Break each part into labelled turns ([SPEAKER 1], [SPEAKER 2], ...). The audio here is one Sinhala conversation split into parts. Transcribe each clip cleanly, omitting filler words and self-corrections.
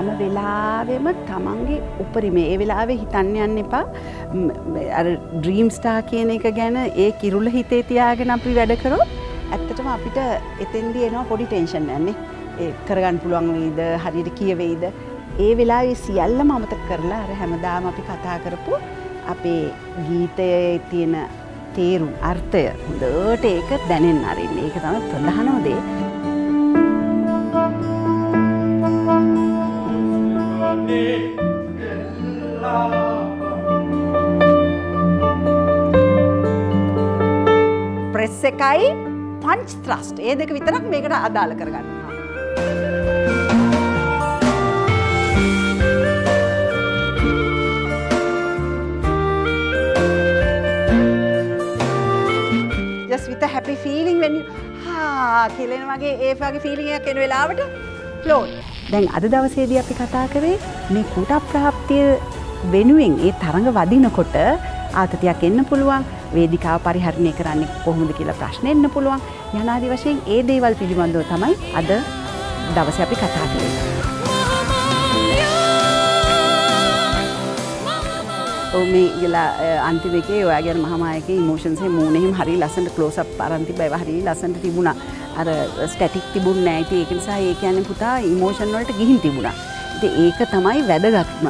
[SPEAKER 1] හැම වෙලාවෙම තමන්ගේ උපරිමේ ඒ වෙලාවේ හිතන්න යන්න එපා අර ඩ්‍රීම් ස්ටාර් කියන එක ගැන ඒ කිරුළ හිතේ තියාගෙන අපි වැඩ කරොත් ඇත්තටම අපිට එතෙන්දී එනවා පොඩි ටෙන්ෂන් යන්නේ ඒ කරගන්න පුළුවන් වෙයිද හරියට කියවෙයිද ඒ වෙලාවේ සියල්ලම අමතක කරලා අර හැමදාම අපි කතා කරපු අපේ ගීතයේ තියෙන තේරුම් අර්ථය හොඳට ඒක දැනෙන්න අරින්න ඒක තමයි ප්‍රධානම දේ ප්‍රෙස් එකයි පන්ච් ත්‍රස්ට් ඒ දෙක විතරක් මේකට අදාළ කරගන්න. Just with a happy feeling when you කියලා වගේ ඒ වගේ feeling එකක් එන වෙලාවට float. දැන් අද දවසේදී අපි කතා කරේ මේ කුට ප්‍රාප්තිය වෙනුවෙන් ඒ තරඟ වදිනකොට ආතතියක් එන්න පුළුවන් වේදිකාව පරිහරණය කරන්නේ කොහොමද කියලා ප්‍රශ්න එන්න පුළුවන් යනාදී වශයෙන් ඒ දේවල් පිළිබඳව තමයි අද දවසේ අපි කතා කරන්නේ. මේ ගලා අන්තිම එකේ ඔයාගේ මහාමායකේ ඉමෝෂන්ස් එකේ මූණෙහිම හරිය ලස්සනට ක්ලෝස් අප් අරන් තිබ්බා ඒවා හරිය ලස්සනට තිබුණා. අර ස්ටැටික් තිබුණ නැහැ. ඉතින් ඒක නිසා ඒ කියන්නේ පුතා ඉමෝෂන් වලට ගිහින් තිබුණා. ඉතින් ඒක තමයි වැදගත්ම.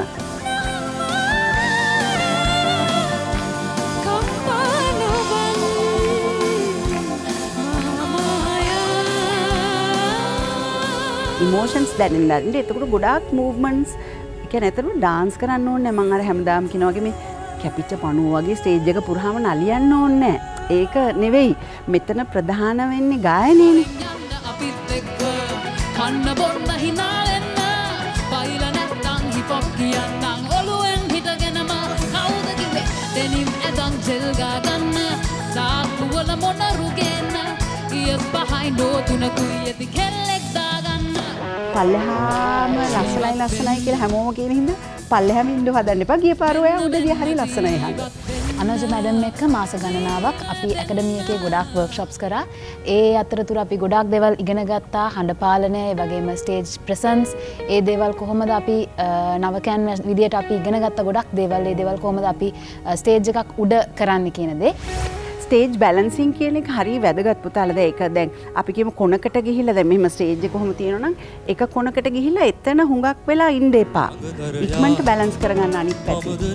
[SPEAKER 1] ඉමෝෂන්ස් දැනෙන්න. එතකොට ගොඩාක් මූව්මන්ට්ස් කියන්නේ ඇත්තටම ඩාන්ස් කරන්න ඕනේ නැහැ. මම අර හැමදාම කියනවා වගේ මේ කැපිච්ච පණුව වගේ ස්ටේජ් එක පුරාම නලියන්න ඕනේ නැහැ. ඒක නෙවෙයි. මෙතන ප්‍රධාන වෙන්නේ ගායනයනේ. අපිත් එක්ක කන්න බොන්න හිනාලෙන්න පයිල නැත්තම් හිපොප් කියන්නම් ඔලුවෙන් හිටගෙනම කවුද කිව්වේ දෙනිම් ඇදන් ජෙල් ගන්න සාක්කු වල මොනරු ගේන්න ඊයස් behind door තුනකුයි ඇති කෙල්ලෙක් දාගන්න පල්ලෙහාම ලස්සනයි කියලා හැමෝම කියන හින්දා පල්ලෙහාම ඉන්න හදන්න එපා ගිය පාර ඔයා උඩ ගිය හරිය ලස්සනයි හංග අනෝජ මැඩම් එක්ක මාස ගණනාවක් අපි ඇකඩමි එකේ ගොඩාක් වර්ක්ෂොප්ස් කරා. ඒ අතරතුර අපි ගොඩාක් දේවල් ඉගෙන ගත්තා. හඬ පාලනය, ඒ වගේම ස්ටේජ් ප්‍රසන්ස්, ඒ දේවල් කොහොමද අපි නවකයන් විදියට අපි ඉගෙන ගත්ත ගොඩක් දේවල්. ඒ දේවල් කොහොමද අපි ස්ටේජ් එකක් උඩ කරන්න කියන දේ. ස්ටේජ් බැලන්සින් කියන එක හරිය වැදගත් පුතාලා. දැන් ඒක දැන් අපි කියමු කොනකට ගිහිල්ලා දැන් මෙහෙම ස්ටේජ් එක කොහොම තියෙනවා නම් එක කොනකට ගිහිල්ලා එතන හුඟක් වෙලා ඉන්න එපා. ඉක්මනට බැලන්ස් කරගන්න අනිත් පැත්තේ.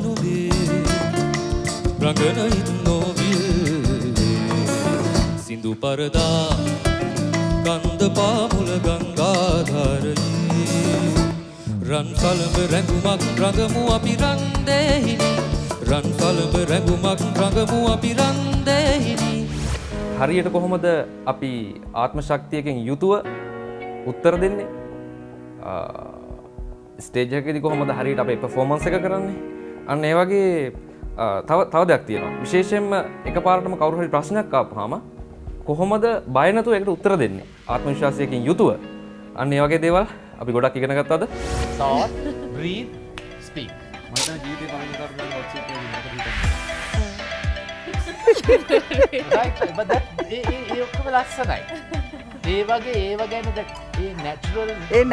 [SPEAKER 1] රංගන ඉන්නෝවිල් සින්දු පරදා ගන්ධ පාමුල ගංගාධාරයේ රන් සලඹ රැඟුමක් රඟමු අපි රන් දෙහිනි රන් සලඹ රැඟුමක් රඟමු අපි රන් දෙහිනි හරියට කොහොමද අපි ආත්ම ශක්තියකින් යුතුව උත්තර දෙන්නේ ස්ටේජ් එකේදී කොහොමද හරියට අපේ පර්ෆෝමන්ස් එක කරන්නේ අන්න ඒ වගේ තව දෙයක් තියෙනවා. විශේෂයෙන්ම එකපාරටම කවුරු හරි ප්‍රශ්නයක් ආපුවාම කොහොමද බය නැතුව ඒකට උත්තර දෙන්නේ? ආත්ම විශ්වාසයකින් යුතුව. අන්න ඒ වගේ දේවල් අපි ගොඩක් ඉගෙන ගත්තාද?
[SPEAKER 2] Thought, breathe, speak. මම දැන් ජීවිතේ පළවෙනි කරගෙන ඔක්සිජන් right, but that ඒ ඔක්කොම ලස්සනයි. ඒ වගේ ඒව ගැන ඒ natural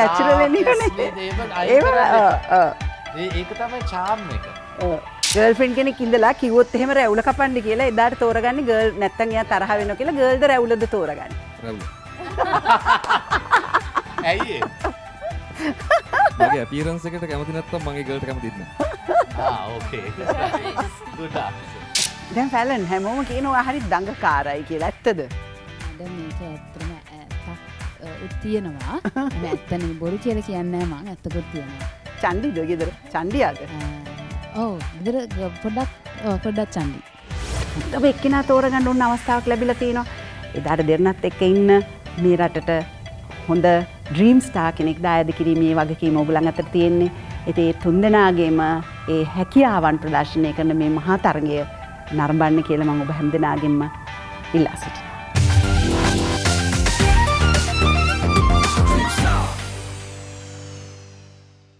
[SPEAKER 2] ඒක තමයි charm එක.
[SPEAKER 1] ගර්ල්ෆ්‍රෙන්ඩ් කෙනෙක් ඉඳලා කිව්වොත් එහෙම රැවුල කපන්න කියලා එදාට තෝරගන්නේ ගර්ල් නැත්තම් එයා තරහ වෙනවා කියලා ගර්ල්ද රැවුලද තෝරගන්නේ
[SPEAKER 2] රැවුල ඇයි ඒ මගේ අපියරන්ස් එකට කැමති නැත්තම් මගේ ගර්ල්ට කැමතිත් නෑ ඕකේ good
[SPEAKER 1] දැන් ෆැලන් හැමෝම කියනවා හරි දඟකාරයි කියලා ඇත්තද
[SPEAKER 3] දැන් මේක ඇත්තටම ඇත්තක් තියෙනවා මම ඇත්තනේ බොරු කියලා කියන්නේ නෑ මම ඇත්තකුත් තියෙනවා
[SPEAKER 1] චන්දිද ගෙදර චන්දියාද
[SPEAKER 3] ඔව් ගෙදර පොඩ්ඩක් චන්දි.
[SPEAKER 1] ඔබ එක්කිනා තෝරගන්න ඕන අවස්ථාවක් ලැබිලා තියෙනවා. එදාට දෙරණත් එක්ක ඉන්න මේ රටට හොඳ ඩ්‍රීම් ස්ටාර් කෙනෙක් දායද කිරීමේ වගකීම ඔයගොල්ලන් අතට තියෙන්නේ. ඉතින් ඒ තුන්දෙනාගේම ඒ හැකියාවන් ප්‍රදර්ශනය කරන මේ මහා තරගය නරඹන්න කියලා මම ඔබ හැමදෙනාගෙන්ම ඉල්ලා සිටිනවා.